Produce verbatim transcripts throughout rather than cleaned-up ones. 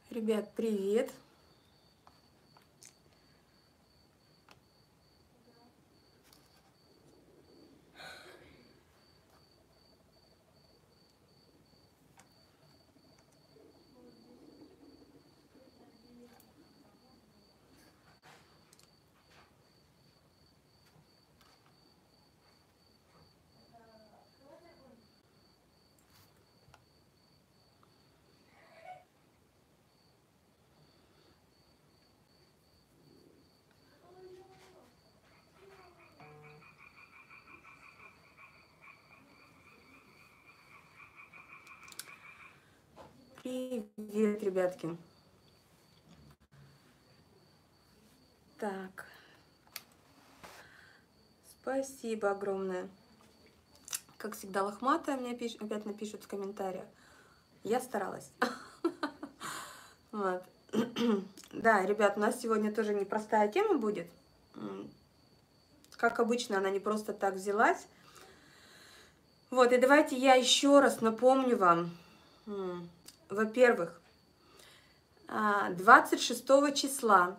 Ребят, привет! Привет, ребятки! Так, спасибо огромное. Как всегда, лохматая мне пиш... опять напишут в комментариях. Я старалась. Вот. Да, ребят, у нас сегодня тоже непростая тема будет. Как обычно, она не просто так взялась. Вот, и давайте я еще раз напомню вам. Во-первых, двадцать шестого числа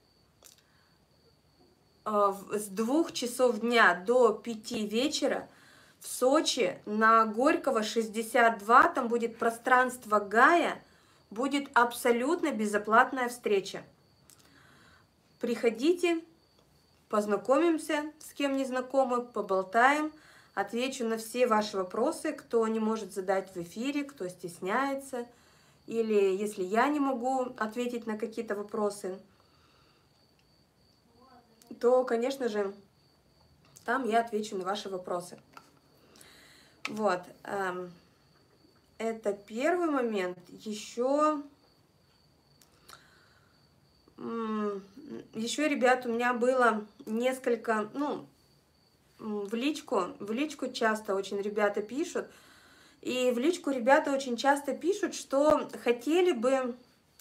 с двух часов дня до пяти вечера в Сочи на Горького шестьдесят два, там будет пространство Гая, будет абсолютно безоплатная встреча. Приходите, познакомимся с кем не знакомы, поболтаем, отвечу на все ваши вопросы, кто не может задать в эфире, кто стесняется, или если я не могу ответить на какие-то вопросы, то, конечно же, там я отвечу на ваши вопросы. Вот. Это первый момент. Еще, еще, ребят, у меня было несколько, ну, в личку, в личку часто очень ребята пишут, и в личку ребята очень часто пишут, что хотели бы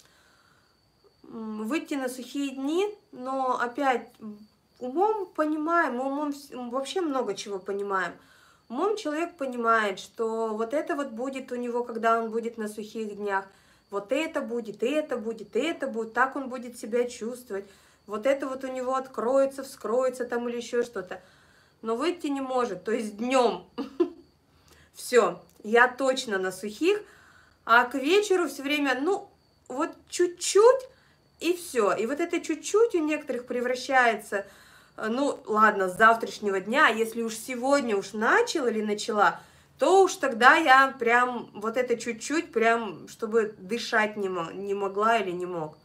выйти на сухие дни, но опять умом понимаем, умом вообще много чего понимаем. Умом человек понимает, что вот это вот будет у него, когда он будет на сухих днях, вот это будет, и это будет, и это будет, так он будет себя чувствовать, вот это вот у него откроется, вскроется там или еще что-то. Но выйти не может, то есть днем. Все, я точно на сухих, а к вечеру все время, ну, вот чуть-чуть, и все. И вот это чуть-чуть у некоторых превращается, ну, ладно, с завтрашнего дня, а если уж сегодня уж начал или начала, то уж тогда я прям вот это чуть-чуть, прям, чтобы дышать не, не могла или не мог.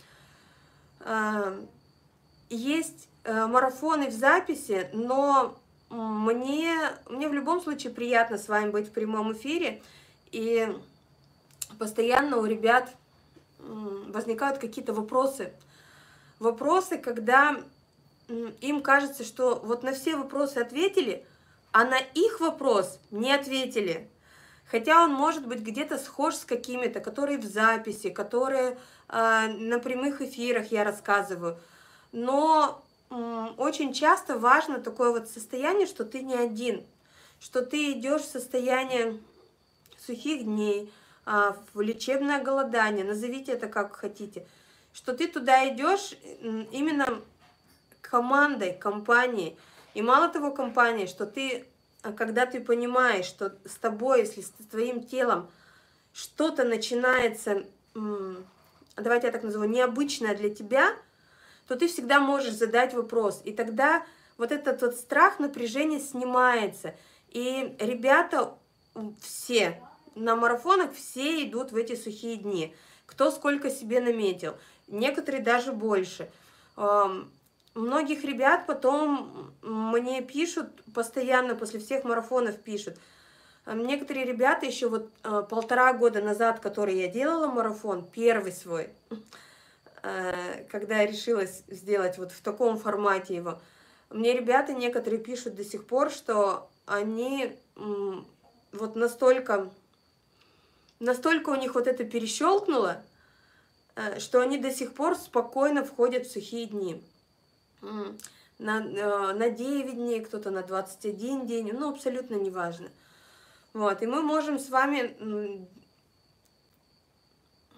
Есть марафоны в записи, но мне, мне в любом случае приятно с вами быть в прямом эфире, и постоянно у ребят возникают какие-то вопросы. Вопросы, когда им кажется, что вот на все вопросы ответили, а на их вопрос не ответили. Хотя он может быть где-то схож с какими-то, которые в записи, которые э, на прямых эфирах я рассказываю. Но э, очень часто важно такое вот состояние, что ты не один, что ты идешь в состояние сухих дней, э, в лечебное голодание, назовите это как хотите, что ты туда идешь именно командой, компанией. И мало того, компанией, что ты, когда ты понимаешь, что с тобой, если с твоим телом что-то начинается, давайте я так назову, необычное для тебя, то ты всегда можешь задать вопрос. И тогда вот этот вот страх, напряжение снимается. И ребята все на марафонах, все идут в эти сухие дни. Кто сколько себе наметил. Некоторые даже больше. Многих ребят потом мне пишут, постоянно после всех марафонов пишут. Некоторые ребята еще вот полтора года назад, который я делала марафон, первый свой, когда я решилась сделать вот в таком формате его, мне ребята некоторые пишут до сих пор, что они вот настолько, настолько у них вот это перещелкнуло, что они до сих пор спокойно входят в сухие дни. На, на девять дней, кто-то на двадцать один день, ну, абсолютно неважно. Вот, и мы можем с вами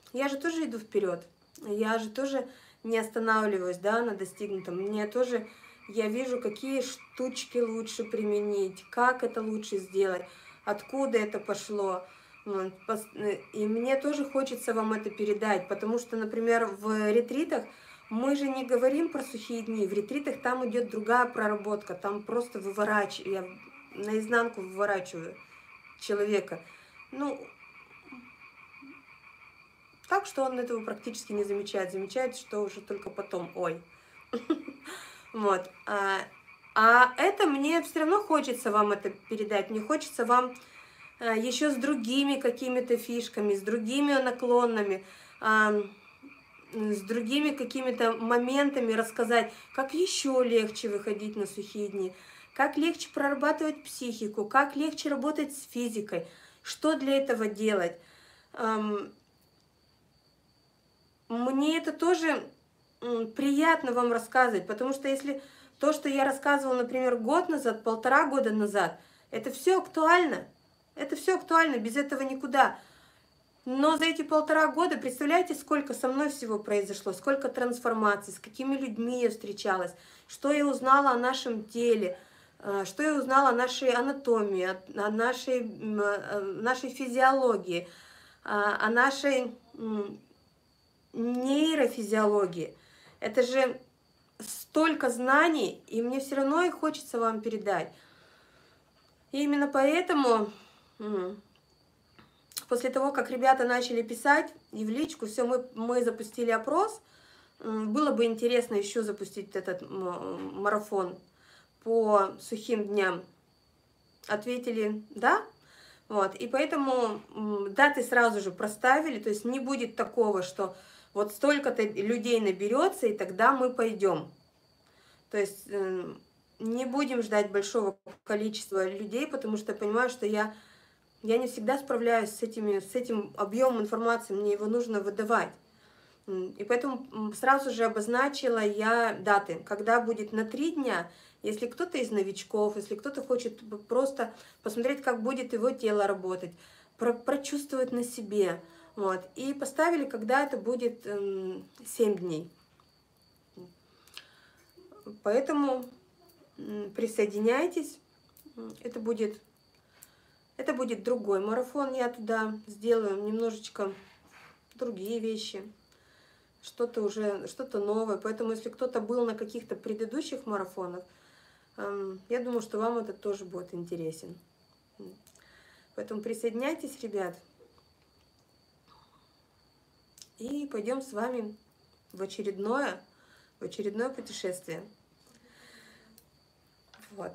я же тоже иду вперед, я же тоже не останавливаюсь, да, на достигнутом. Мне тоже, я вижу, какие штучки лучше применить, как это лучше сделать, откуда это пошло. Вот, и мне тоже хочется вам это передать, потому что, например, в ретритах мы же не говорим про сухие дни, в ретритах там идет другая проработка, там просто выворачиваю, я наизнанку выворачиваю человека. Ну, так что он этого практически не замечает, замечает, что уже только потом, ой. Вот. А, а это мне все равно хочется вам это передать, мне хочется вам а, еще с другими какими-то фишками, с другими наклонами, а, с другими какими-то моментами рассказать, как еще легче выходить на сухие дни, как легче прорабатывать психику, как легче работать с физикой, что для этого делать. Мне это тоже приятно вам рассказывать, потому что если то, что я рассказывала, например, год назад, полтора года назад, это все актуально, это все актуально, без этого никуда. Но за эти полтора года, представляете, сколько со мной всего произошло, сколько трансформаций, с какими людьми я встречалась, что я узнала о нашем теле, что я узнала о нашей анатомии, о нашей, нашей физиологии, о нашей нейрофизиологии. Это же столько знаний, и мне все равно их хочется вам передать. И именно поэтому... После того, как ребята начали писать и в личку, все, мы, мы запустили опрос. Было бы интересно еще запустить этот марафон по сухим дням. Ответили «да». Вот, и поэтому даты сразу же проставили, то есть не будет такого, что вот столько-то людей наберется, и тогда мы пойдем. То есть не будем ждать большого количества людей, потому что я понимаю, что я... Я не всегда справляюсь с, этими, с этим объемом информации, мне его нужно выдавать. И поэтому сразу же обозначила я даты, когда будет на три дня. Если кто-то из новичков, если кто-то хочет просто посмотреть, как будет его тело работать, про прочувствовать на себе. Вот. И поставили, когда это будет семь дней. Поэтому присоединяйтесь, это будет... Это будет другой марафон, я туда сделаю немножечко другие вещи, что-то уже, что-то новое. Поэтому, если кто-то был на каких-то предыдущих марафонах, я думаю, что вам это тоже будет интересен. Поэтому присоединяйтесь, ребят, и пойдем с вами в очередное, в очередное путешествие. Вот.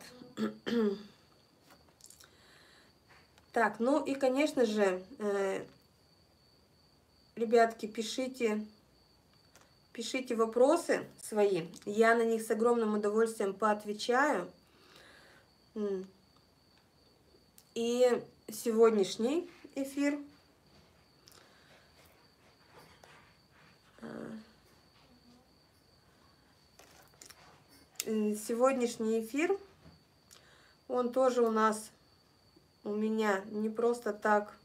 Так, ну и, конечно же, э, ребятки, пишите, пишите вопросы свои. Я на них с огромным удовольствием поотвечаю. И сегодняшний эфир сегодняшний эфир, он тоже у нас... У меня не просто так,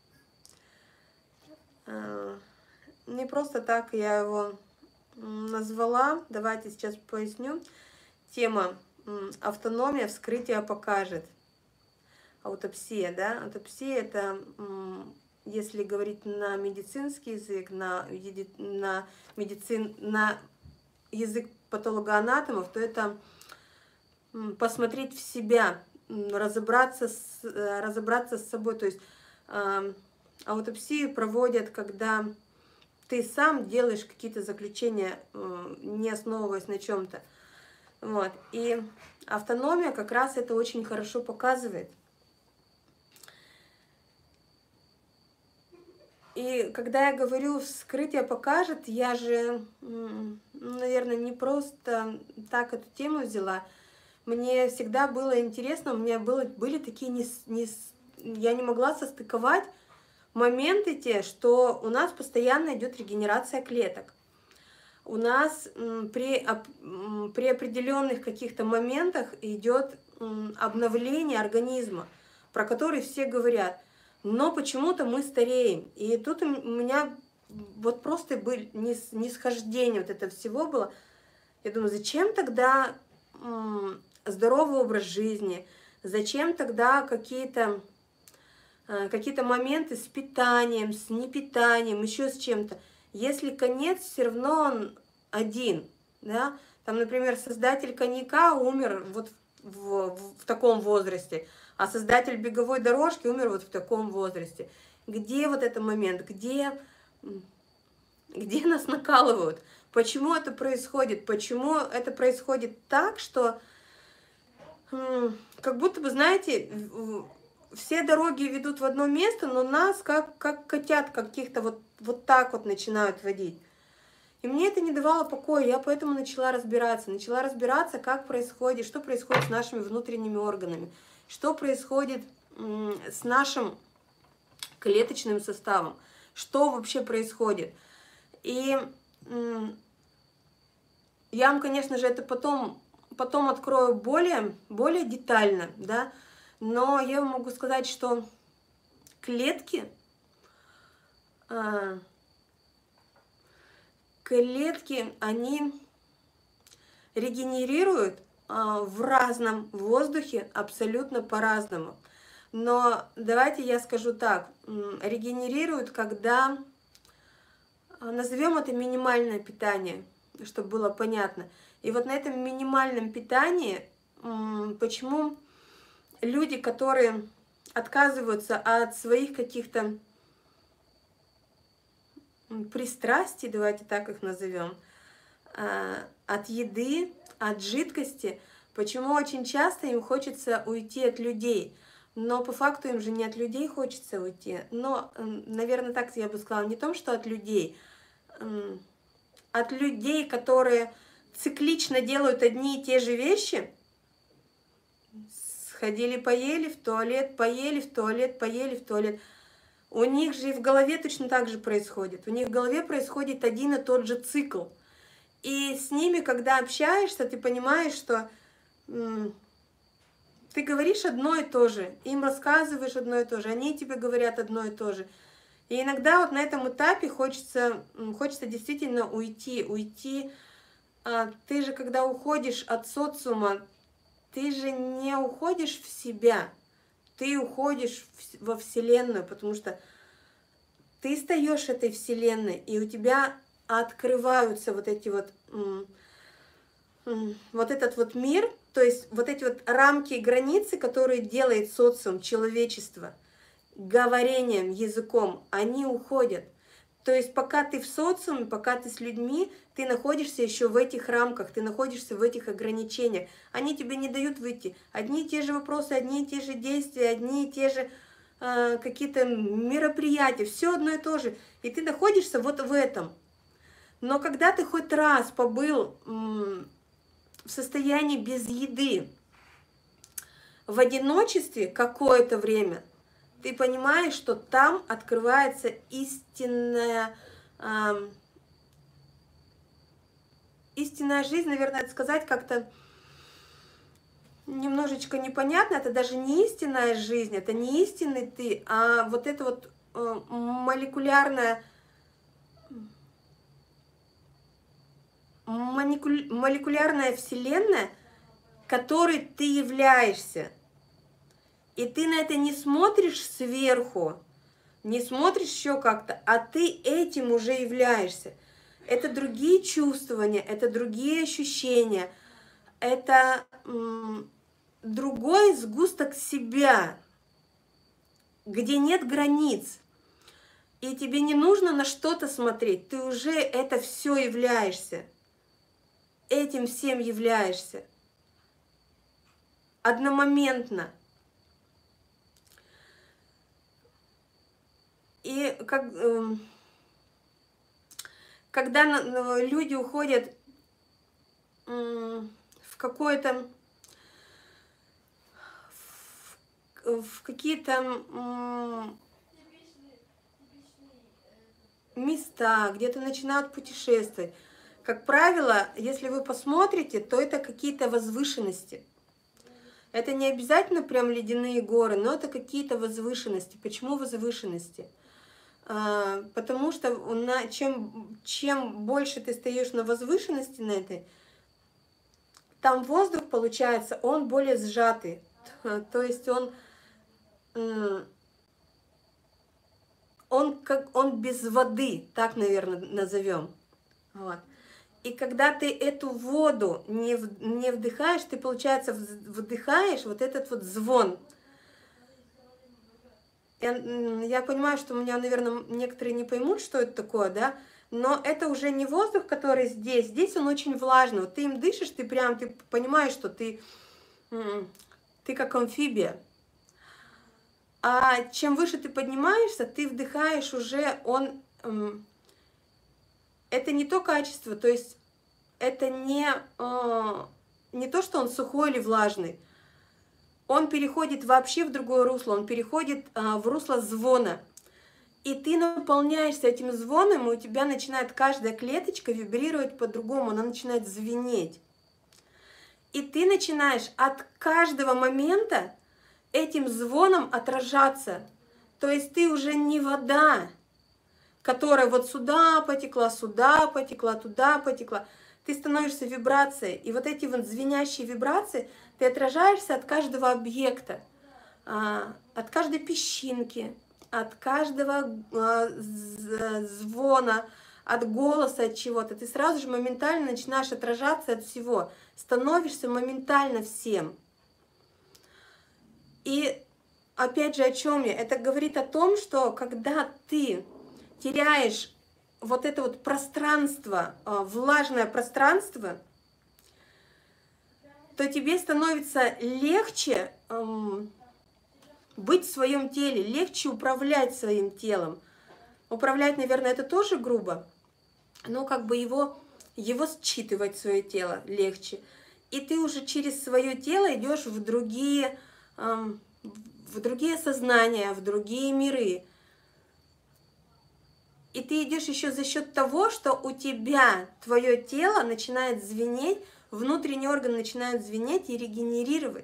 не просто так я его назвала. Давайте сейчас поясню. Тема автономия, вскрытие покажет. Аутопсия, да? Аутопсия — это, если говорить на медицинский язык, на, на, медицин, на язык патологоанатомов, то это посмотреть в себя, разобраться с, разобраться с собой. То есть э, аутопсию проводят, когда ты сам делаешь какие-то заключения, э, не основываясь на чем-то. Вот. И автономия как раз это очень хорошо показывает. И когда я говорю «вскрытие покажет», я же, наверное, не просто так эту тему взяла. Мне всегда было интересно, у меня было, были такие, не, не, я не могла состыковать моменты те, что у нас постоянно идет регенерация клеток. У нас при, при определенных каких-то моментах идет обновление организма, про который все говорят, но почему-то мы стареем. И тут у меня вот просто были нисхождение вот этого всего было. Я думаю, зачем тогда м, здоровый образ жизни, зачем тогда какие-то э, какие-то моменты с питанием, с непитанием, еще с чем-то, если конец все равно он один, да? Там, например, создатель коньяка умер вот в, в, в таком возрасте, а создатель беговой дорожки умер вот в таком возрасте. Где вот этот момент, где, где нас накалывают? Почему это происходит? Почему это происходит так, что как будто бы, знаете, все дороги ведут в одно место, но нас как, как котят каких-то вот, вот так вот начинают водить. И мне это не давало покоя, я поэтому начала разбираться. Начала разбираться, как происходит, что происходит с нашими внутренними органами, что происходит с нашим клеточным составом, что вообще происходит. И я вам, конечно же, это потом, потом открою более, более детально, да, но я вам могу сказать, что клетки, клетки, они регенерируют в разном воздухе абсолютно по-разному. Но давайте я скажу так, регенерируют, когда, назовем это минимальное питание, чтобы было понятно. И вот на этом минимальном питании, почему люди, которые отказываются от своих каких-то пристрастий, давайте так их назовем, от еды, от жидкости, почему очень часто им хочется уйти от людей. Но по факту им же не от людей хочется уйти. Но, наверное, так я бы сказала, не том, что от людей, от людей, которые циклично делают одни и те же вещи, сходили, поели в туалет, поели в туалет, поели в туалет. У них же и в голове точно так же происходит. У них в голове происходит один и тот же цикл. И с ними, когда общаешься, ты понимаешь, что ты говоришь одно и то же, им рассказываешь одно и то же, они тебе говорят одно и то же. И иногда вот на этом этапе хочется, хочется действительно уйти, уйти. А ты же, когда уходишь от социума, ты же не уходишь в себя, ты уходишь во Вселенную, потому что ты стаешь этой Вселенной, и у тебя открываются вот эти вот, вот этот вот мир, то есть вот эти вот рамки и границы, которые делает социум, человечество, говорением, языком, они уходят. То есть пока ты в социуме, пока ты с людьми, ты находишься еще в этих рамках, ты находишься в этих ограничениях. Они тебе не дают выйти. Одни и те же вопросы, одни и те же действия, одни и те же э, какие-то мероприятия, все одно и то же. И ты находишься вот в этом. Но когда ты хоть раз побыл м, в состоянии без еды, в одиночестве какое-то время, ты понимаешь, что там открывается истинная, э, истинная жизнь, наверное, это сказать как-то немножечко непонятно, это даже не истинная жизнь, это не истинный ты, а вот это вот э, молекулярная, молекулярная вселенная, которой ты являешься. И ты на это не смотришь сверху, не смотришь еще как-то, а ты этим уже являешься. Это другие чувствования, это другие ощущения, это м, другой сгусток себя, где нет границ. И тебе не нужно на что-то смотреть, ты уже это все являешься, этим всем являешься. Одномоментно. И как, когда люди уходят в какое-то, в какие-то места, где-то начинают путешествовать, как правило, если вы посмотрите, то это какие-то возвышенности. Это не обязательно прям ледяные горы, но это какие-то возвышенности. Почему возвышенности? потому что на, чем, чем больше ты стоишь на возвышенности на этой, там воздух, получается, он более сжатый, то есть он, он, как, он без воды, так, наверное, назовем. Вот. И когда ты эту воду не, не вдыхаешь, ты, получается, вдыхаешь вот этот вот звон. Я, я понимаю, что у меня, наверное, некоторые не поймут, что это такое, да, но это уже не воздух, который здесь, здесь он очень влажный. Вот ты им дышишь, ты прям, ты понимаешь, что ты, ты как амфибия. А чем выше ты поднимаешься, ты вдыхаешь уже, он, это не то качество, то есть это не, не то, что он сухой или влажный. Он переходит вообще в другое русло, он переходит а, в русло звона. И ты наполняешься этим звоном, и у тебя начинает каждая клеточка вибрировать по-другому, она начинает звенеть. И ты начинаешь от каждого момента этим звоном отражаться. То есть ты уже не вода, которая вот сюда потекла, сюда потекла, туда потекла. Ты становишься вибрацией, и вот эти вот звенящие вибрации, ты отражаешься от каждого объекта, от каждой песчинки, от каждого звона, от голоса, от чего-то. Ты сразу же моментально начинаешь отражаться от всего, становишься моментально всем. И опять же, о чем я? Это говорит о том, что когда ты теряешь вот это вот пространство, влажное пространство, то тебе становится легче эм, быть в своем теле, легче управлять своим телом. Управлять, наверное, это тоже грубо, но как бы его, его считывать свое тело легче. И ты уже через свое тело идешь в другие, эм, в другие сознания, в другие миры. И ты идешь еще за счет того, что у тебя твое тело начинает звенеть, внутренний орган начинает звенеть и регенерировать.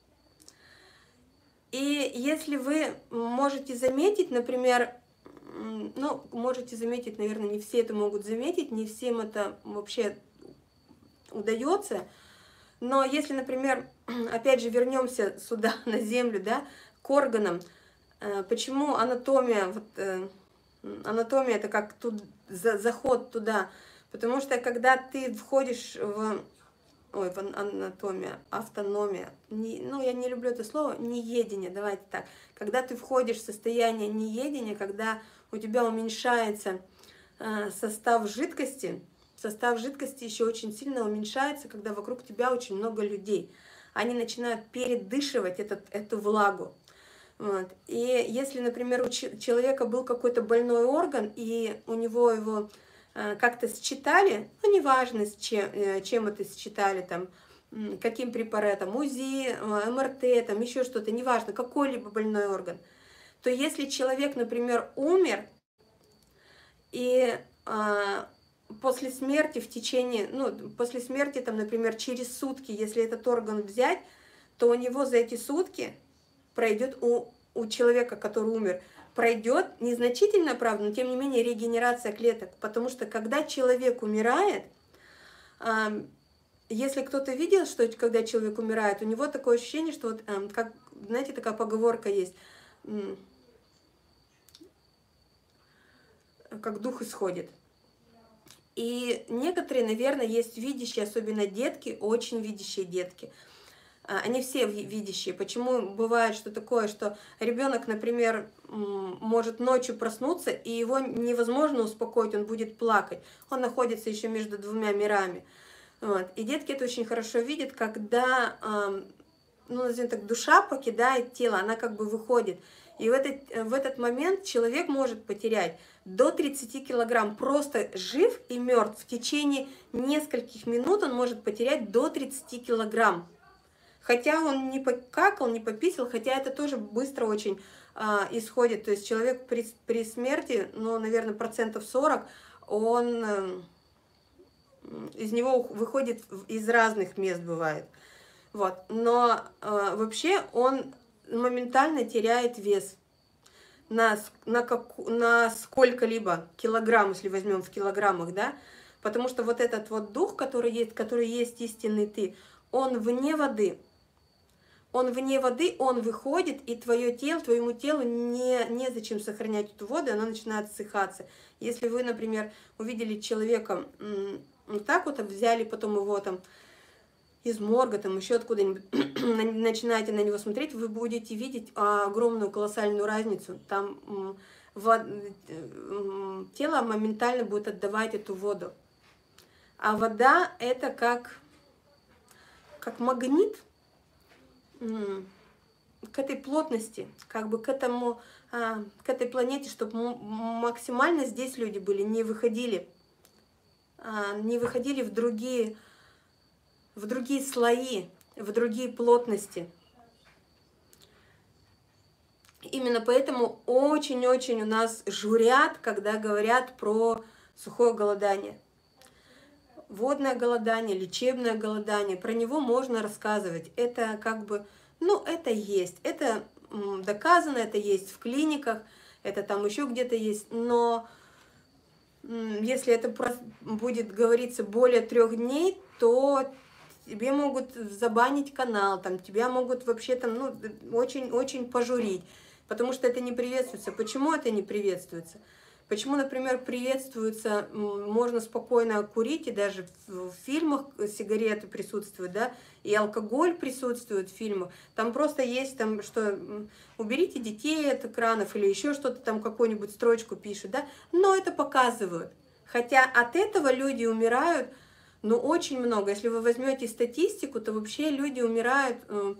И если вы можете заметить, например, ну, можете заметить, наверное, не все это могут заметить, не всем это вообще удается, но если, например, опять же вернемся сюда, на Землю, да, к органам, почему анатомия, вот, анатомия это как тут, заход туда, потому что когда ты входишь в... Ой, анатомия, автономия, не, ну я не люблю это слово, неедение, давайте так. Когда ты входишь в состояние неедения, когда у тебя уменьшается э, состав жидкости, состав жидкости еще очень сильно уменьшается, когда вокруг тебя очень много людей. Они начинают передышивать этот, эту влагу. Вот. И если, например, у человека был какой-то больной орган, и у него его... как-то считали, ну, неважно, с чем, чем это считали, там, каким препаратом, УЗИ, эм эр тэ, там, еще что-то, неважно, какой-либо больной орган, то если человек, например, умер, и а, после смерти в течение, ну, после смерти, там, например, через сутки, если этот орган взять, то у него за эти сутки пройдет, у, у человека, который умер, пройдет незначительно, правда, но тем не менее регенерация клеток, потому что когда человек умирает, э, если кто-то видел, что когда человек умирает, у него такое ощущение, что вот, э, как, знаете, такая поговорка есть, э, как дух исходит. И некоторые, наверное, есть видящие, особенно детки, очень видящие детки. Они все видящие. Почему бывает, что такое, что ребенок, например, может ночью проснуться, и его невозможно успокоить, он будет плакать. Он находится еще между двумя мирами. Вот. И детки это очень хорошо видят, когда, ну, назовем так, душа покидает тело, она как бы выходит. И в этот, в этот момент человек может потерять до тридцати килограмм. Просто жив и мертв. В течение нескольких минут он может потерять до тридцати килограмм. Хотя он не покакал, не пописал, хотя это тоже быстро очень а, исходит. То есть человек при, при смерти, ну, наверное, процентов сорок, он э, из него выходит из разных мест, бывает. Вот. Но э, вообще он моментально теряет вес. на, на, как, на сколько-либо килограмм, если возьмем в килограммах, да, потому что вот этот вот дух, который есть, который есть истинный ты, он вне воды. Он вне воды, он выходит, и твое тело, твоему телу не, незачем сохранять эту воду, она начинает ссыхаться. Если вы, например, увидели человека, вот так вот, взяли потом его там из морга, там еще откуда-нибудь, начинаете на него смотреть, вы будете видеть огромную колоссальную разницу. Там вод... тело моментально будет отдавать эту воду. А вода это как, как магнит к этой плотности, как бы к этому, к этой планете, чтобы максимально здесь люди были, не выходили, не выходили в другие, в другие слои, в другие плотности. Именно поэтому очень-очень у нас журят, когда говорят про сухое голодание. Водное голодание, лечебное голодание, про него можно рассказывать. Это как бы, ну, это есть, это доказано, это есть в клиниках, это там еще где-то есть, но если это будет говориться более трех дней, то тебе могут забанить канал, там, тебя могут вообще там, ну, очень-очень пожурить, потому что это не приветствуется. Почему это не приветствуется? Почему, например, приветствуется, можно спокойно курить, и даже в фильмах сигареты присутствуют, да, и алкоголь присутствует в фильмах. Там просто есть, там, что уберите детей от экранов или еще что-то там, какую-нибудь строчку пишут, да, но это показывают. Хотя от этого люди умирают, ну, очень много. Если вы возьмете статистику, то вообще люди умирают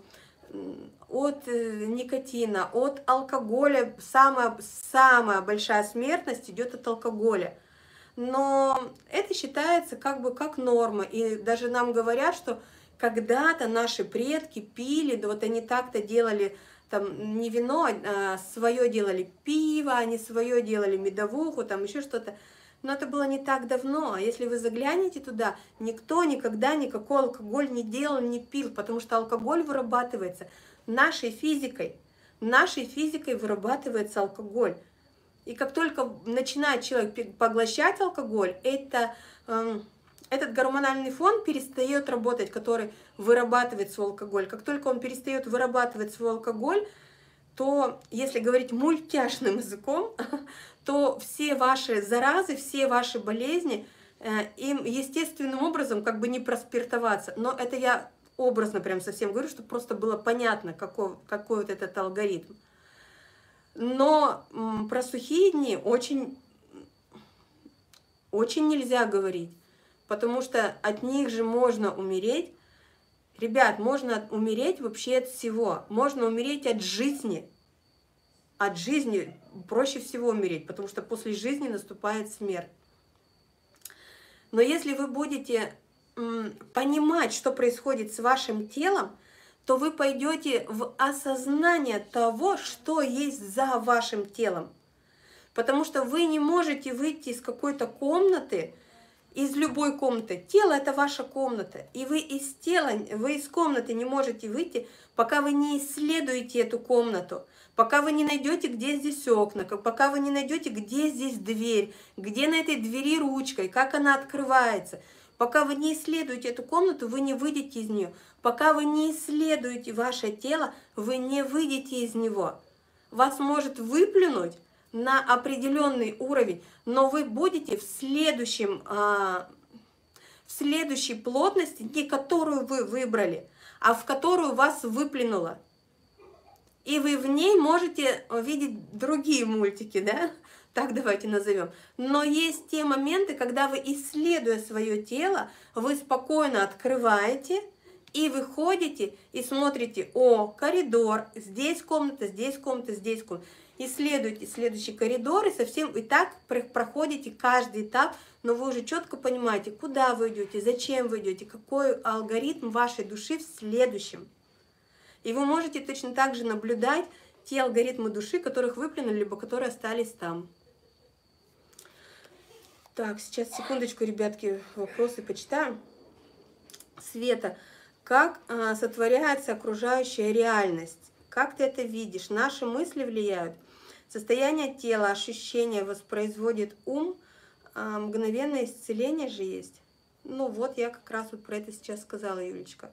от никотина, от алкоголя. Самая, самая большая смертность идет от алкоголя. Но это считается как бы как норма. И даже нам говорят, что когда-то наши предки пили, да вот они так-то делали, там не вино, а свое делали пиво, они свое делали медовуху, там еще что-то. Но это было не так давно. А если вы заглянете туда, никто никогда никакой алкоголь не делал, не пил, потому что алкоголь вырабатывается нашей физикой. Нашей физикой вырабатывается алкоголь. И как только начинает человек поглощать алкоголь, это, э, этот гормональный фон перестает работать, который вырабатывает свой алкоголь. Как только он перестает вырабатывать свой алкоголь, то, если говорить мультяшным языком, то все ваши заразы, все ваши болезни, э, им естественным образом как бы не проспиртоваться. Но это я образно прям совсем говорю, чтобы просто было понятно, какой, какой вот этот алгоритм. Но м, про сухие дни очень, очень нельзя говорить, потому что от них же можно умереть. Ребят, можно умереть вообще от всего. Можно умереть от жизни. От жизни проще всего умереть, потому что после жизни наступает смерть. Но если вы будете м, понимать, что происходит с вашим телом, то вы пойдете в осознание того, что есть за вашим телом. Потому что вы не можете выйти из какой-то комнаты, из любой комнаты. Тело – это ваша комната. И вы из тела, вы из комнаты не можете выйти, пока вы не исследуете эту комнату, пока вы не найдете, где здесь окна, пока вы не найдете, где здесь дверь, где на этой двери ручка, и как она открывается. Пока вы не исследуете эту комнату, вы не выйдете из нее. Пока вы не исследуете ваше тело, вы не выйдете из него. Вас может выплюнуть на определенный уровень, но вы будете в следующем, а, в следующей плотности, не которую вы выбрали, а в которую вас выплюнуло. И вы в ней можете видеть другие мультики, да? Так давайте назовем. Но есть те моменты, когда вы, исследуя свое тело, вы спокойно открываете и выходите и смотрите: о, коридор, здесь комната, здесь комната, здесь комната. Исследуйте следующий коридор, и совсем и так проходите каждый этап, но вы уже четко понимаете, куда вы идете, зачем вы идете, какой алгоритм вашей души в следующем. И вы можете точно так же наблюдать те алгоритмы души, которых выплюнули, либо которые остались там. Так, сейчас, секундочку, ребятки, вопросы почитаем. Света, как а, сотворяется окружающая реальность? Как ты это видишь? Наши мысли влияют? Состояние тела, ощущения воспроизводит ум, а мгновенное исцеление же есть. Ну вот, я как раз вот про это сейчас сказала, Юлечка.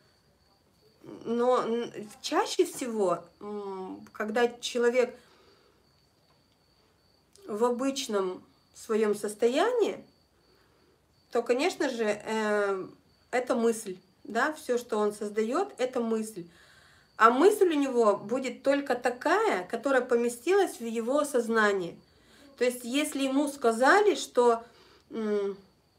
Но чаще всего, когда человек в обычном своем состоянии, то, конечно же, э, это мысль, да, все, что он создает, это мысль. А мысль у него будет только такая, которая поместилась в его сознание. То есть, если ему сказали, что м,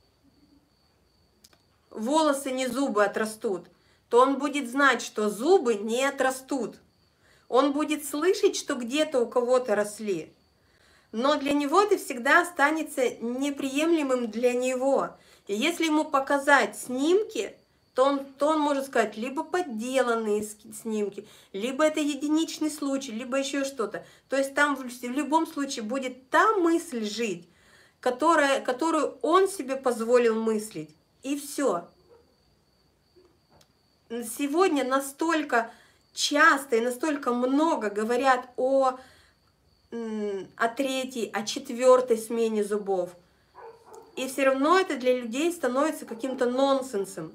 волосы не зубы отрастут, то он будет знать, что зубы не отрастут. Он будет слышать, что где-то у кого-то росли. Но для него это всегда останется неприемлемым для него. И если ему показать снимки, то он, то он может сказать, либо подделанные снимки, либо это единичный случай, либо еще что-то. То есть там в, в любом случае будет та мысль жить, которая, которую он себе позволил мыслить. И все. Сегодня настолько часто и настолько много говорят о, о третьей, о четвертой смене зубов. И все равно это для людей становится каким-то нонсенсом.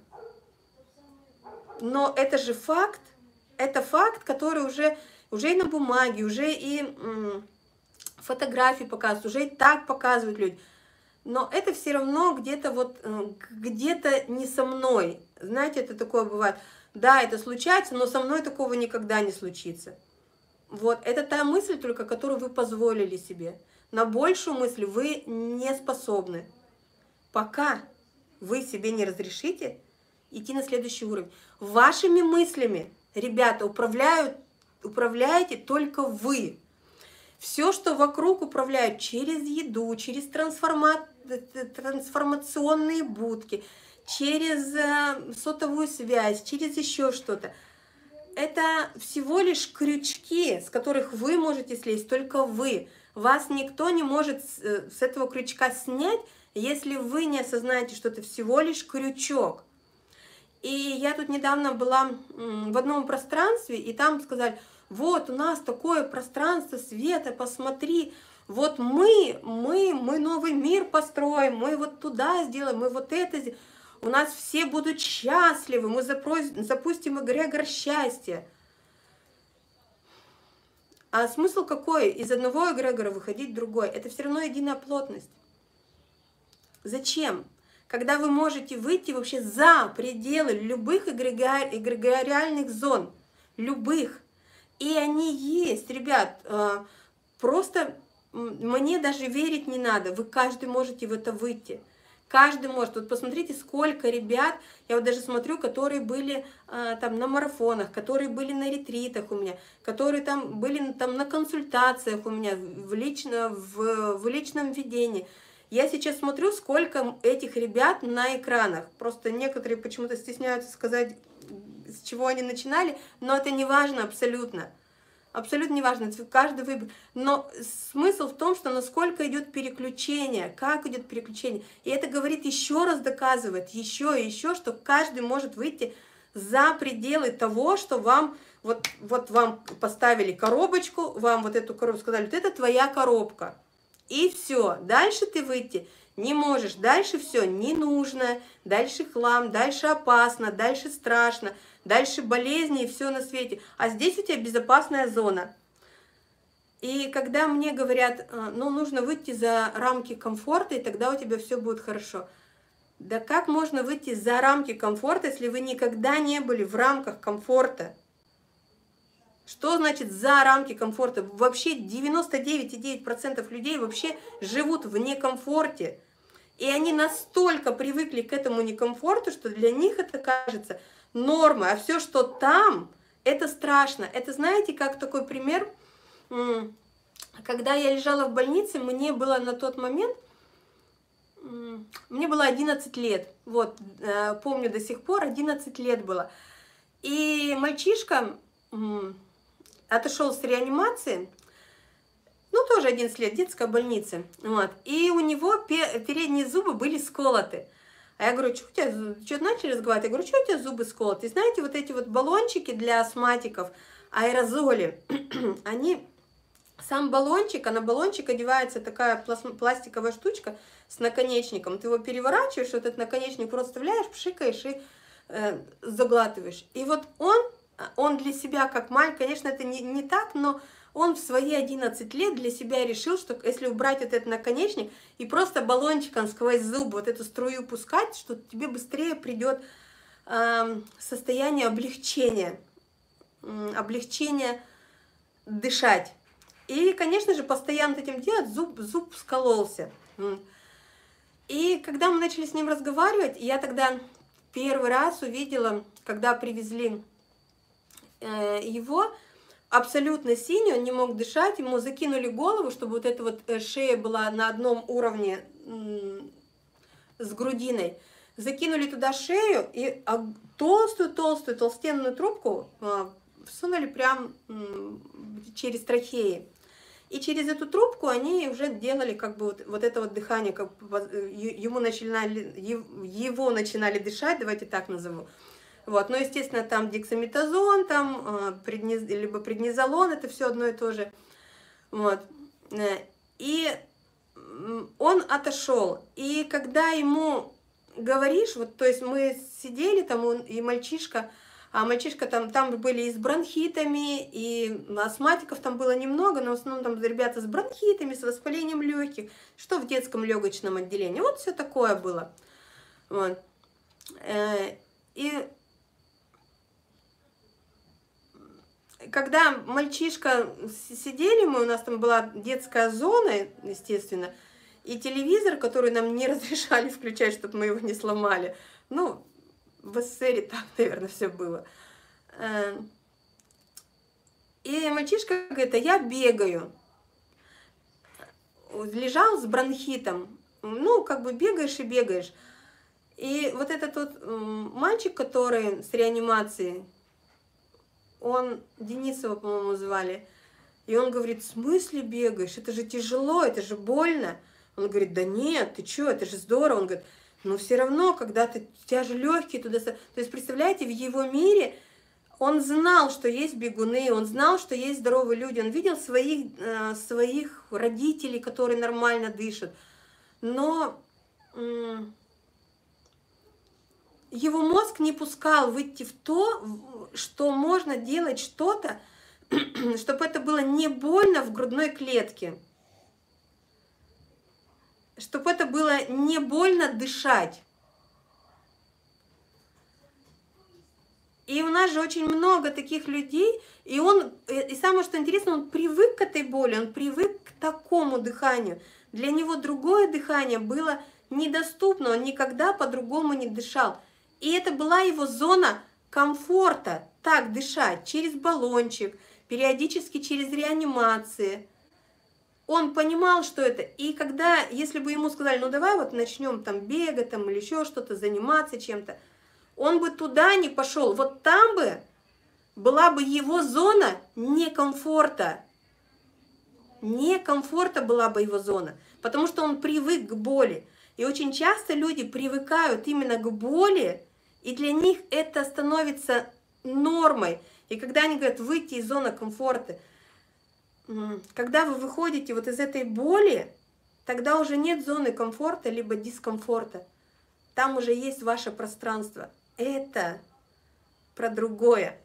Но это же факт, это факт, который уже, уже и на бумаге, уже и м, фотографии показывают, уже и так показывают люди. Но это все равно где-то вот, где-то не со мной. Знаете, это такое бывает. Да, это случается, но со мной такого никогда не случится. Вот, это та мысль только, которую вы позволили себе. На большую мысль вы не способны. Пока вы себе не разрешите идти на следующий уровень. Вашими мыслями, ребята, управляют, управляете только вы. Все, что вокруг, управляют через еду, через трансформа... трансформационные будки, через сотовую связь, через еще что-то. Это всего лишь крючки, с которых вы можете слезть, только вы. Вас никто не может с этого крючка снять, если вы не осознаете, что это всего лишь крючок. И я тут недавно была в одном пространстве, и там сказали, вот у нас такое пространство света, посмотри, вот мы, мы, мы новый мир построим, мы вот туда сделаем, мы вот это сделаем. У нас все будут счастливы, мы запустим эгрегор счастья. А смысл какой? Из одного эгрегора выходить в другой. Это все равно единая плотность. Зачем? Когда вы можете выйти вообще за пределы любых эгрегориальных зон, любых. И они есть, ребят, просто мне даже верить не надо, вы каждый можете в это выйти. Каждый может. Вот посмотрите, сколько ребят, я вот даже смотрю, которые были а, там на марафонах, которые были на ретритах у меня, которые там были там на консультациях у меня, в, лично, в, в личном ведении. Я сейчас смотрю, сколько этих ребят на экранах. Просто некоторые почему-то стесняются сказать, с чего они начинали, но это не важно абсолютно. Абсолютно не важно, это каждый выбор. Но смысл в том, что насколько идет переключение, как идет переключение. И это говорит, еще раз доказывает, еще и еще, что каждый может выйти за пределы того, что вам, вот, вот вам поставили коробочку, вам вот эту коробку сказали, вот это твоя коробка. И все, дальше ты выйти не можешь, дальше все не нужно, дальше хлам, дальше опасно, дальше страшно. Дальше болезни и все на свете. А здесь у тебя безопасная зона. И когда мне говорят, ну, нужно выйти за рамки комфорта, и тогда у тебя все будет хорошо. Да как можно выйти за рамки комфорта, если вы никогда не были в рамках комфорта? Что значит за рамки комфорта? Вообще девяносто девять и девять десятых процента людей вообще живут в некомфорте. И они настолько привыкли к этому некомфорту, что для них это кажется нормой. А все, что там, это страшно. Это знаете, как такой пример? Когда я лежала в больнице, мне было на тот момент, мне было одиннадцать лет. Вот, помню до сих пор, одиннадцать лет было. И мальчишка отошел с реанимации, ну, тоже одиннадцать лет, детская больница. Вот. И у него передние зубы были сколоты. А я говорю, что у тебя, что начали разговаривать? Я говорю, что у тебя зубы сколоты? И знаете, вот эти вот баллончики для астматиков, аэрозоли, они Сам баллончик, а на баллончик одевается такая пластиковая штучка с наконечником. Ты его переворачиваешь, вот этот наконечник просто вставляешь, пшикаешь и э, заглатываешь. И вот он, он для себя как маленький, конечно, это не, не так, но он в свои одиннадцать лет для себя решил, что если убрать вот этот наконечник и просто баллончиком сквозь зуб вот эту струю пускать, что тебе быстрее придет э, состояние облегчения, э, облегчения дышать. И, конечно же, постоянно этим делать, зуб, зуб скололся. И когда мы начали с ним разговаривать, я тогда первый раз увидела, когда привезли э, его, абсолютно синий, он не мог дышать, ему закинули голову, чтобы вот эта вот шея была на одном уровне э, с грудиной. Закинули туда шею и толстую-толстую толстенную трубку э, всунули прям э, через трахеи. И через эту трубку они уже делали как бы вот, вот это вот дыхание, как ему начинали, его начинали дышать, давайте так назову. Вот. Но, естественно, там дексаметазон, там предниз, либо преднизолон, это все одно и то же. Вот. И он отошел. И когда ему говоришь, вот, то есть мы сидели там, он, и мальчишка, а мальчишка там, там были и с бронхитами, и астматиков там было немного, но в основном там ребята с бронхитами, с воспалением легких, что в детском легочном отделении. Вот все такое было. Вот. И когда мальчишка сидели, мы, у нас там была детская зона, естественно, и телевизор, который нам не разрешали включать, чтобы мы его не сломали. Ну, в СССР так, наверное, все было. И мальчишка говорит, а я бегаю. Лежал с бронхитом. Ну, как бы бегаешь и бегаешь. И вот этот вот мальчик, который с реанимацией, он, Денисова, по-моему, звали, и он говорит, в смысле бегаешь? Это же тяжело, это же больно. Он говорит, да нет, ты что, это же здорово. Он говорит, но все равно, когда ты, у тебя же легкие туда... То есть, представляете, в его мире он знал, что есть бегуны, он знал, что есть здоровые люди, он видел своих, э, своих родителей, которые нормально дышат. Но э, его мозг не пускал выйти в то, что можно делать что-то, чтобы это было не больно в грудной клетке. Чтобы это было не больно дышать. И у нас же очень много таких людей, и он, и самое что интересно, он привык к этой боли, он привык к такому дыханию. Для него другое дыхание было недоступно, он никогда по-другому не дышал. И это была его зона комфорта, так дышать, через баллончик, периодически через реанимации. Он понимал, что это. И когда, если бы ему сказали, ну давай вот начнем там бегать там, или еще что-то, заниматься чем-то, он бы туда не пошел. Вот там бы была бы его зона некомфорта. Некомфорта была бы его зона. Потому что он привык к боли. И очень часто люди привыкают именно к боли, и для них это становится нормой. И когда они говорят выйти из зоны комфорта, когда вы выходите вот из этой боли, тогда уже нет зоны комфорта, либо дискомфорта. Там уже есть ваше пространство. Это про другое.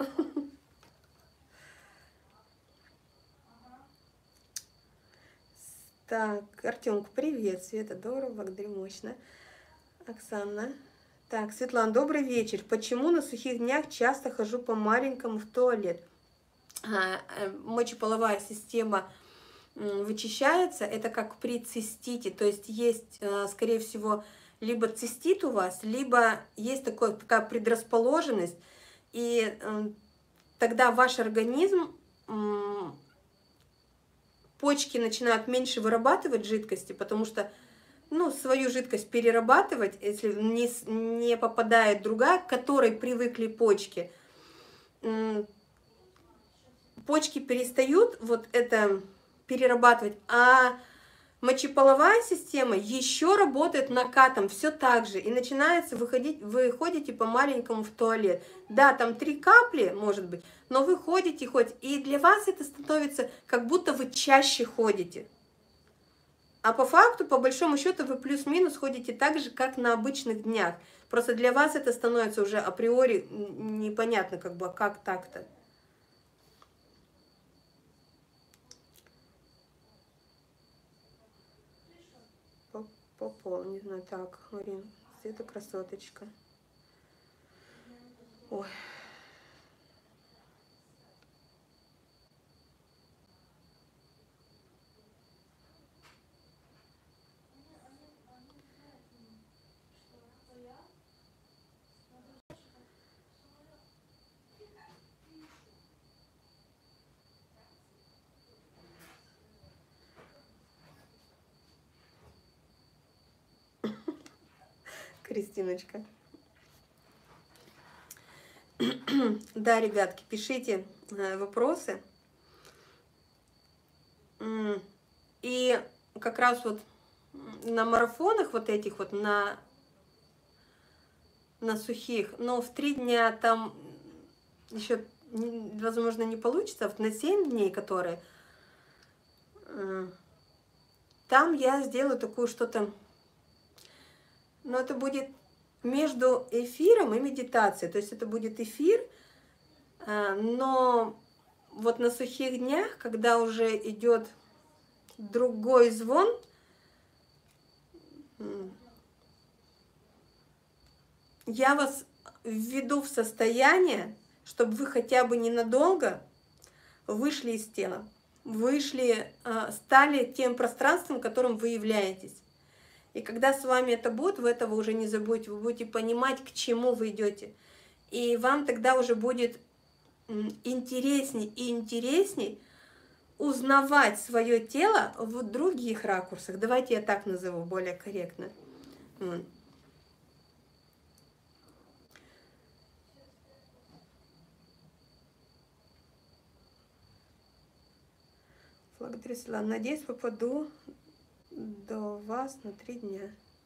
Так, Артемка, привет, Света, здорово, благодарю, мощно. Оксана. Так, Светлана, добрый вечер. Почему на сухих днях часто хожу по-маленькому в туалет? Мочеполовая система вычищается, это как при цистите, то есть есть, скорее всего, либо цистит у вас, либо есть такой, такая предрасположенность, и тогда ваш организм, почки начинают меньше вырабатывать жидкости, потому что, ну, свою жидкость перерабатывать, если не, не попадает другая, к которой привыкли почки, почки перестают вот это перерабатывать, а мочеполовая система еще работает накатом, все так же. И начинается выходить, вы ходите по-маленькому в туалет. Да, там три капли, может быть, но вы ходите хоть. И для вас это становится, как будто вы чаще ходите. А по факту, по большому счету, вы плюс-минус ходите так же, как на обычных днях. Просто для вас это становится уже априори непонятно, как бы, как так-то. По, по полу, не знаю, так, Марин, это красоточка. Ой. Кристиночка. Да, ребятки, пишите вопросы. И как раз вот на марафонах вот этих вот, на, на сухих, но в три дня там еще, возможно, не получится, вот на семь дней, которые, там я сделаю такую что-то, но это будет между эфиром и медитацией, то есть это будет эфир, но вот на сухих днях, когда уже идет другой звон, я вас введу в состояние, чтобы вы хотя бы ненадолго вышли из тела, вышли, стали тем пространством, которым вы являетесь. И когда с вами это будет, вы этого уже не забудете, вы будете понимать, к чему вы идете. И вам тогда уже будет интересней и интересней узнавать свое тело в других ракурсах. Давайте я так назову, более корректно. Благодарю, Светлана. Надеюсь, попаду до вас на три дня.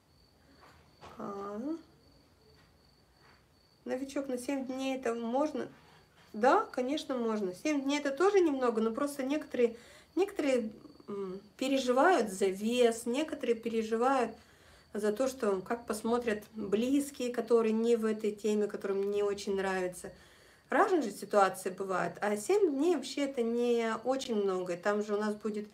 А, новичок, на семь дней это можно? Да, конечно, можно. семь дней это тоже немного, но просто некоторые, некоторые переживают за вес, некоторые переживают за то, что как посмотрят близкие, которые не в этой теме, которым не очень нравится. Разные же ситуации бывают. А семь дней вообще это не очень много. Там же у нас будет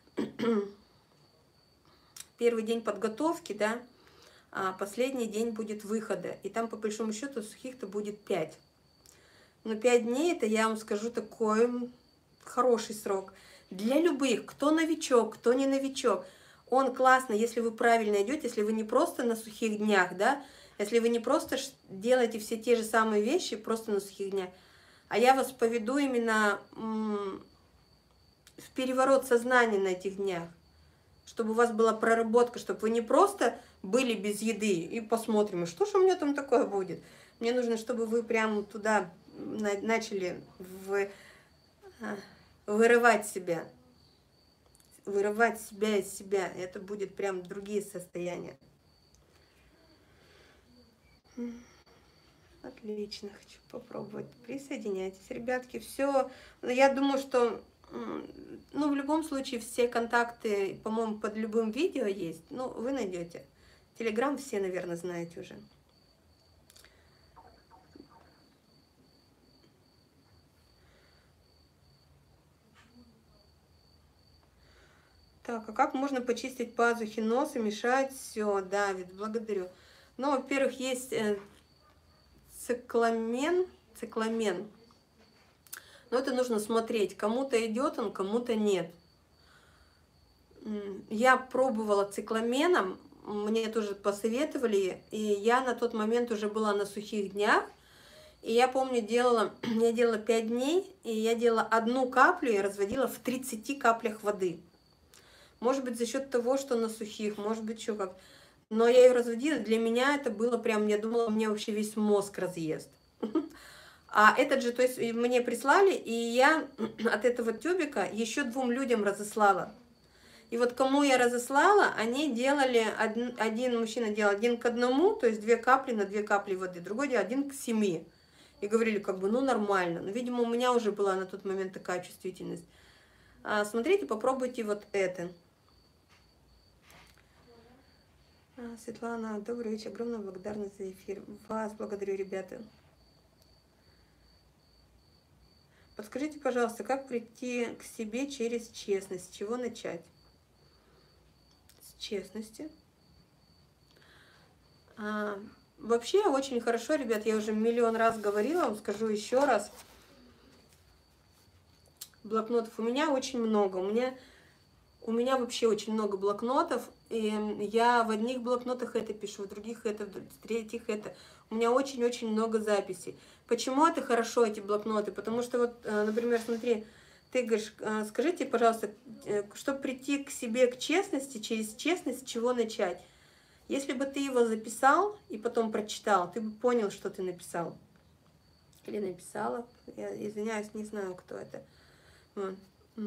первый день подготовки, да, а последний день будет выхода. И там, по большому счету, сухих-то будет пять. Но пять дней, это, я вам скажу, такой хороший срок. Для любых, кто новичок, кто не новичок. Он классно, если вы правильно идете, если вы не просто на сухих днях, да, если вы не просто делаете все те же самые вещи, просто на сухих днях, а я вас поведу именно в переворот сознания на этих днях. Чтобы у вас была проработка, чтобы вы не просто были без еды и посмотрим, что же у меня там такое будет. Мне нужно, чтобы вы прямо туда начали в, вырывать себя, вырывать себя из себя. Это будет прям другие состояния. Отлично, хочу попробовать. Присоединяйтесь, ребятки. Все, я думаю, что... Ну, в любом случае, все контакты, по-моему, под любым видео есть. Ну, вы найдете. Телеграм все, наверное, знаете уже. Так, а как можно почистить пазухи носа, мешает все? Давид, благодарю. Ну, во-первых, есть цикламен, цикламен. Но это нужно смотреть, кому-то идет он, кому-то нет. Я пробовала цикламеном, мне тоже посоветовали, и я на тот момент уже была на сухих днях. И я помню, делала, я делала пять дней, и я делала одну каплю и разводила в тридцати каплях воды. Может быть, за счет того, что на сухих, может быть, еще как. Но я ее разводила, для меня это было прям, я думала, мне вообще весь мозг разъест. А этот же, то есть мне прислали, и я от этого тюбика еще двум людям разослала. И вот кому я разослала, они делали, один, один мужчина делал один к одному, то есть две капли на две капли воды, другой делал один к семи. И говорили, как бы, ну нормально. Но, видимо, у меня уже была на тот момент такая чувствительность. А, смотрите, попробуйте вот это. А, Светлана, добрый вечер. Огромная благодарность за эфир. Вас благодарю, ребята. Подскажите, пожалуйста, как прийти к себе через честность? С чего начать? С честности. А, вообще очень хорошо, ребят, я уже миллион раз говорила, вам скажу еще раз. Блокнотов у меня очень много. У меня, у меня вообще очень много блокнотов. И я в одних блокнотах это пишу, в других это, в третьих это. У меня очень-очень много записей. Почему это хорошо, эти блокноты? Потому что вот, например, смотри, ты говоришь, скажите, пожалуйста, чтобы прийти к себе, к честности, через честность, с чего начать? Если бы ты его записал и потом прочитал, ты бы понял, что ты написал. Или написала. Я извиняюсь, не знаю, кто это. Вот.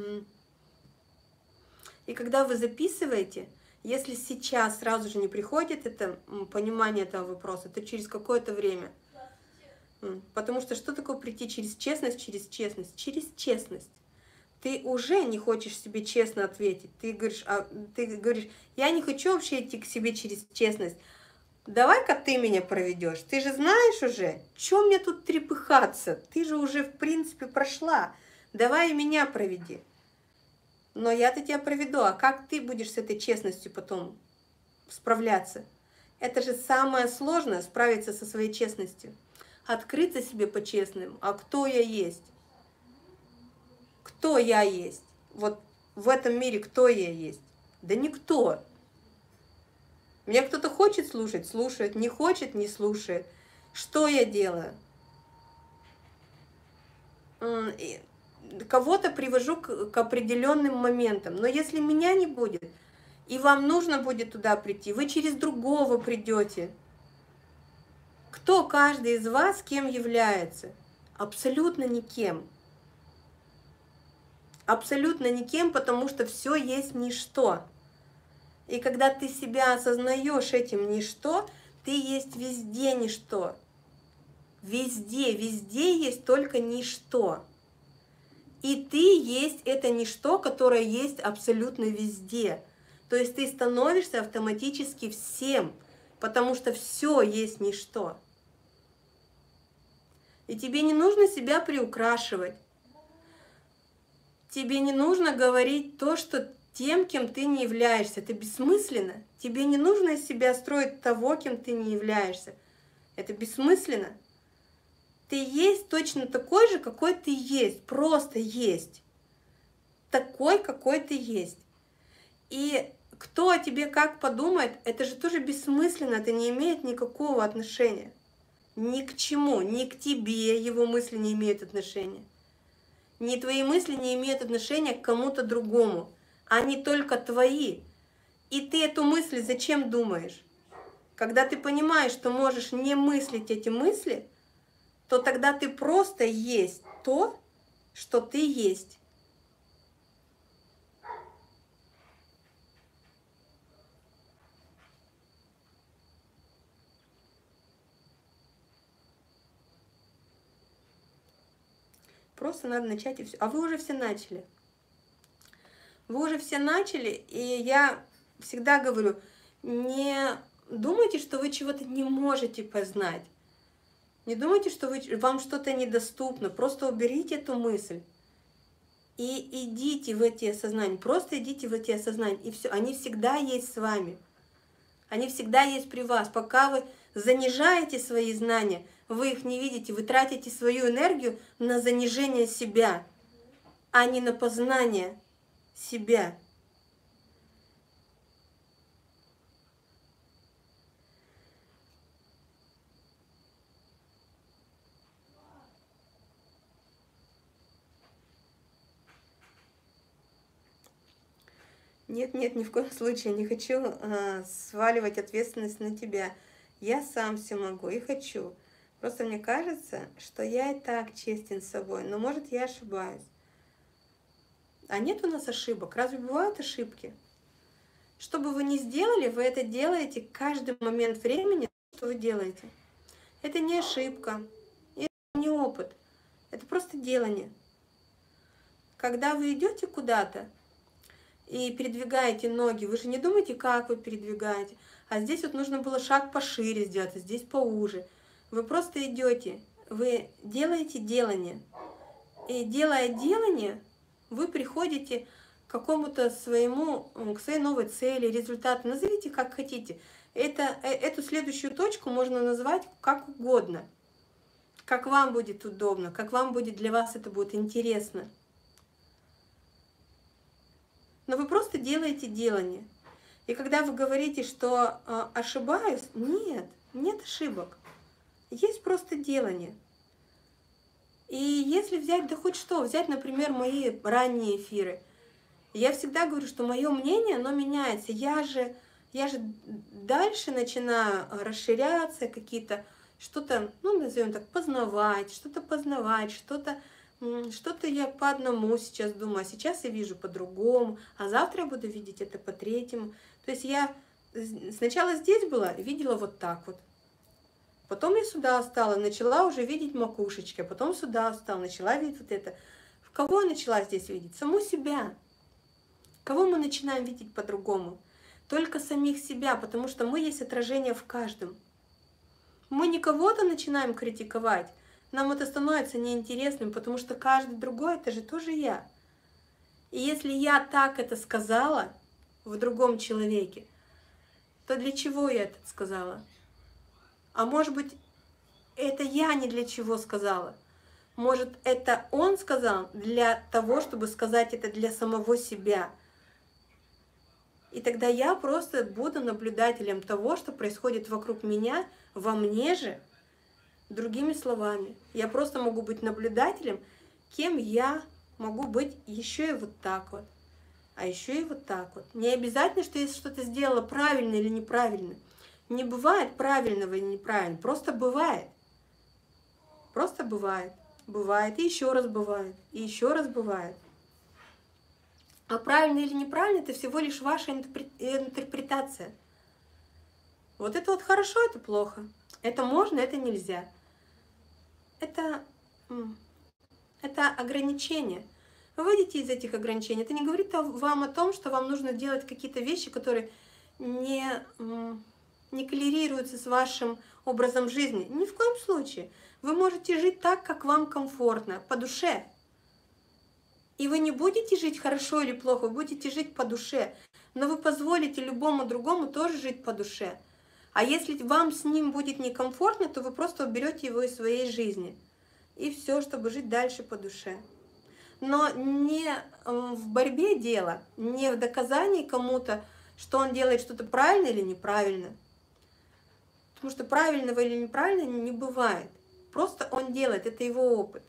И когда вы записываете, если сейчас сразу же не приходит это понимание этого вопроса, то через какое-то время. Потому что что такое прийти через честность, через честность? Через честность. Ты уже не хочешь себе честно ответить. Ты говоришь, а, ты говоришь, я не хочу вообще идти к себе через честность. Давай-ка ты меня проведешь. Ты же знаешь уже, что мне тут трепыхаться? Ты же уже, в принципе, прошла. Давай и меня проведи. Но я-то тебя проведу. А как ты будешь с этой честностью потом справляться? Это же самое сложное, справиться со своей честностью. Открыться себе по-честному. А кто я есть? Кто я есть? Вот в этом мире кто я есть? Да никто. Меня кто-то хочет слушать, слушает, не хочет, не слушает. Что я делаю? Кого-то привожу к, к определенным моментам. Но если меня не будет, и вам нужно будет туда прийти, вы через другого придете. Кто каждый из вас кем является? Абсолютно никем. Абсолютно никем, потому что все есть ничто. И когда ты себя осознаешь этим ничто, ты есть везде ничто. Везде, везде есть только ничто. И ты есть это ничто, которое есть абсолютно везде. То есть ты становишься автоматически всем, потому что все есть ничто. И тебе не нужно себя приукрашивать. Тебе не нужно говорить то, что тем, кем ты не являешься. Это бессмысленно. Тебе не нужно из себя строить того, кем ты не являешься. Это бессмысленно. Ты есть точно такой же, какой ты есть. Просто есть. Такой, какой ты есть. И кто о тебе как подумает, это же тоже бессмысленно. Это не имеет никакого отношения. Ни к чему. Ни к тебе его мысли не имеют отношения. Ни твои мысли не имеют отношения к кому-то другому. Они только твои. И ты эту мысль зачем думаешь? Когда ты понимаешь, что можешь не мыслить эти мысли, то тогда ты просто есть то, что ты есть. Просто надо начать и все. А вы уже все начали. Вы уже все начали, и я всегда говорю, не думайте, что вы чего-то не можете познать. Не думайте, что вы, вам что-то недоступно. Просто уберите эту мысль. И идите в эти осознания. Просто идите в эти осознания. И все. Они всегда есть с вами. Они всегда есть при вас. Пока вы занижаете свои знания, вы их не видите, вы тратите свою энергию на занижение себя, а не на познание себя. Нет, нет, ни в коем случае не хочу э, сваливать ответственность на тебя. Я сам все могу и хочу. Просто мне кажется, что я и так честен с собой, но может я ошибаюсь. А нет у нас ошибок? Разве бывают ошибки? Что бы вы ни сделали, вы это делаете каждый момент времени, что вы делаете. Это не ошибка, это не опыт, это просто делание. Когда вы идете куда-то и передвигаете ноги, вы же не думаете, как вы передвигаете. А здесь вот нужно было шаг пошире сделать, а здесь поуже. Вы просто идете, вы делаете делание. И делая делание, вы приходите к какому-то своему, к своей новой цели, результату. Назовите как хотите. Это, эту следующую точку можно назвать как угодно. Как вам будет удобно, как вам будет, для вас это будет интересно. Но вы просто делаете делание. И когда вы говорите, что э, ошибаюсь, нет, нет ошибок. Есть просто делание. И если взять, да хоть что, взять, например, мои ранние эфиры, я всегда говорю, что мое мнение, оно меняется. Я же, я же дальше начинаю расширяться, какие-то, что-то, ну, назовем так, познавать, что-то познавать, что-то, что-то я по одному сейчас думаю, а сейчас я вижу по-другому, а завтра я буду видеть это по-третьему. То есть я сначала здесь была, видела вот так вот. Потом я сюда стала, начала уже видеть макушечки, а потом сюда стала, начала видеть вот это. Кого я начала здесь видеть? Саму себя. Кого мы начинаем видеть по-другому? Только самих себя, потому что мы есть отражение в каждом. Мы не кого-то начинаем критиковать, нам это становится неинтересным, потому что каждый другой, это же тоже я. И если я так это сказала в другом человеке, то для чего я это сказала? А может быть, это я не для чего сказала. Может, это он сказал для того, чтобы сказать это для самого себя. И тогда я просто буду наблюдателем того, что происходит вокруг меня, во мне же, другими словами. Я просто могу быть наблюдателем, кем я могу быть еще и вот так вот. А еще и вот так вот. Не обязательно, что я что-то сделала правильно или неправильно. Не бывает правильного и неправильного, просто бывает. Просто бывает. Бывает, и еще раз бывает, и еще раз бывает. А правильно или неправильно, это всего лишь ваша интерпретация. Вот это вот хорошо, это плохо. Это можно, это нельзя. Это, это ограничение. Выйдите из этих ограничений. Это не говорит вам о том, что вам нужно делать какие-то вещи, которые не... не коррелируется с вашим образом жизни. Ни в коем случае. Вы можете жить так, как вам комфортно, по душе. И вы не будете жить хорошо или плохо, вы будете жить по душе. Но вы позволите любому другому тоже жить по душе. А если вам с ним будет некомфортно, то вы просто уберете его из своей жизни. И все, чтобы жить дальше по душе. Но не в борьбе дело, не в доказании кому-то, что он делает что-то правильно или неправильно. Потому что правильного или неправильного не бывает. Просто он делает, это его опыт.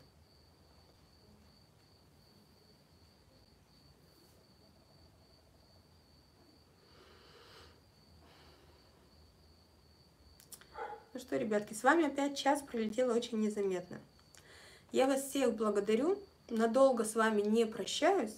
Ну что, ребятки, с вами опять час пролетел очень незаметно. Я вас всех благодарю. Надолго с вами не прощаюсь.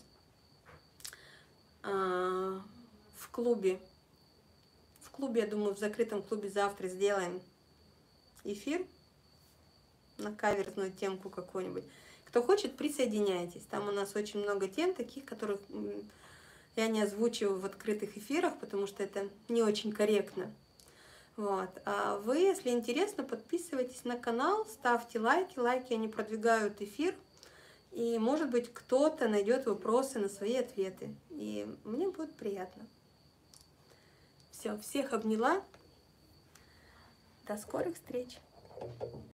В клубе, в клубе, я думаю, в закрытом клубе завтра сделаем эфир на каверзную темку какую-нибудь. Кто хочет, присоединяйтесь. Там у нас очень много тем таких, которых я не озвучиваю в открытых эфирах, потому что это не очень корректно. Вот. А вы, если интересно, подписывайтесь на канал, ставьте лайки. Лайки, они продвигают эфир. И, может быть, кто-то найдет вопросы на свои ответы. И мне будет приятно. Все, всех обняла. До скорых встреч.